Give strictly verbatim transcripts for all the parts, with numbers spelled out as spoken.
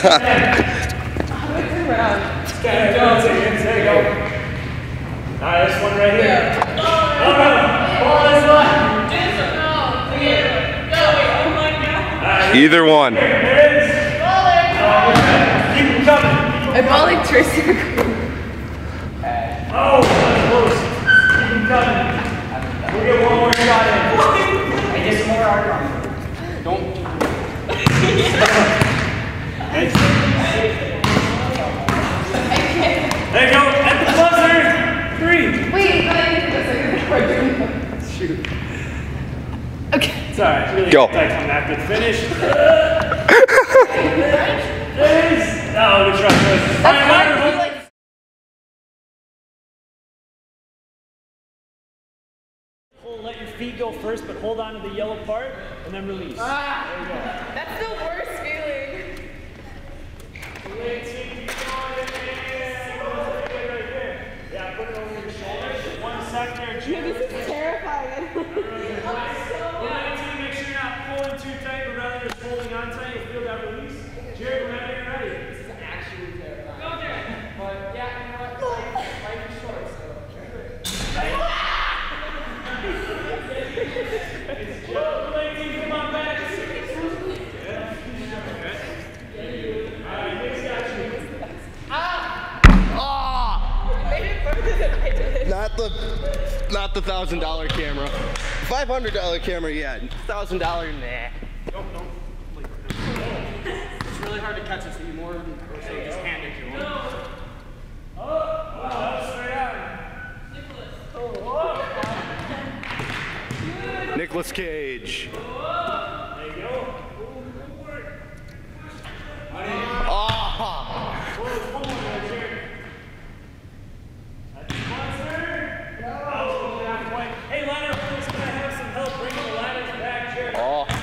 There you go. There you go. All right, this one right here. Oh, no. Ball is left. Either one. There it is. Keep them coming. I'm balling Tristan. Oh, that's close. Keep them coming. We'll get one more shot in. I get some more hard on. Don't. There you go. At the buzzer. Three. Wait, I need the buzzer. Shoot. Okay. It's all right. Really go. Anticlimactic finish. There it is. Oh, good try. Good. That's hard to be like. Let your feet go first, but hold on to the yellow part, and then release. Ah, there you go. That's the worst feeling. Yeah, put it over your shoulders. One sec there, Jim. This is terrifying. Make sure you're not pulling too tight, but rather just holding on tight. You'll feel that release. Jared, whenever you're ready. This is actually terrifying. Go, Jared. But yeah, you know what? Life is short, so. It's Joe. Come on back. Not the, not the thousand dollar camera. Five hundred dollar camera, yeah. Thousand dollar, nah. Don't, don't. It's really hard to catch it, so you more or so just hand it to him. Oh, wow, straight out. Nicholas. Nicolas Cage. There you go. Oh. Hey, ladder, please, can I have some help bringing the ladders back, Jared? Oh.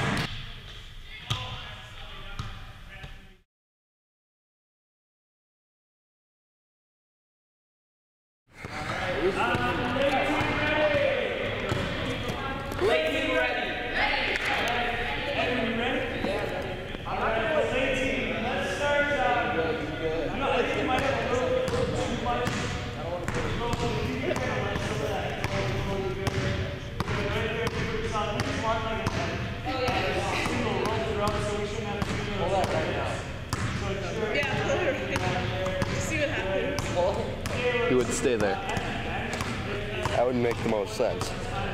He would stay there. That would make the most sense.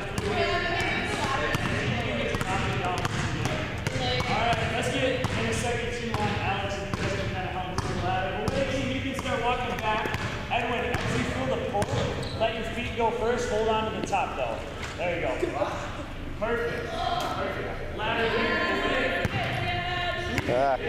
Alright, let's get in a second to on Alex and you guys can kind of help move the ladder. Well, wait, team, you can start walking back. Edwin, as you feel the pull, let your feet go first. Hold on to the top, though. There you go. Perfect. Perfect. Ladder here. Ah.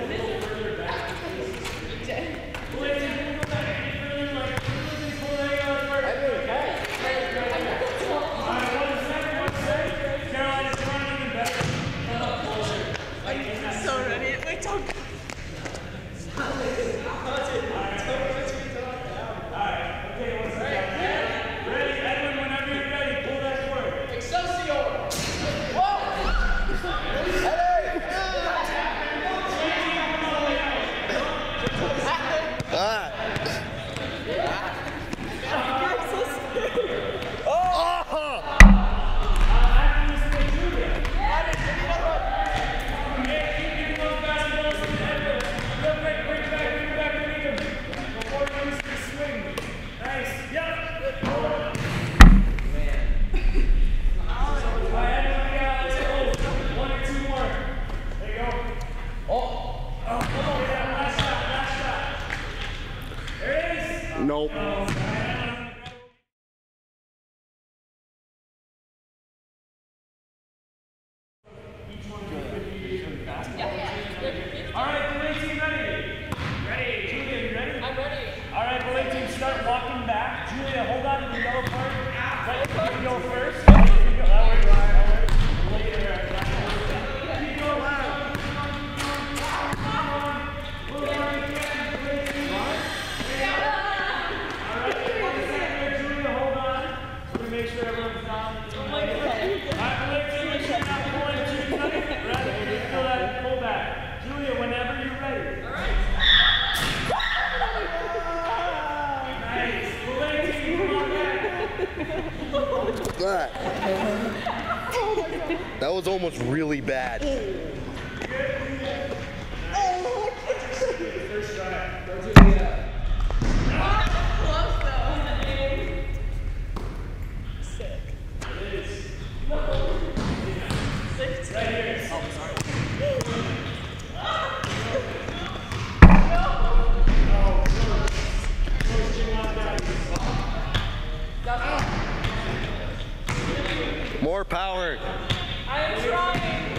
Nope. Alright, ballet team ready? Ready. Julia, you ready? I'm ready. Alright, ballet team, start walking back. Julia, hold on to the yellow part. Let your feet go first. Let your feet go. That works. That works. Ballet team, right. Keep going loud. Move on again. Ballet team. Alright, one second. Julia, hold on. Let me make sure everyone's down. Alright, ballet team, make sure you're not pulling too tight. Rather, feel that pull back. Julia, whenever That was almost really bad. First try. More power. I'm trying.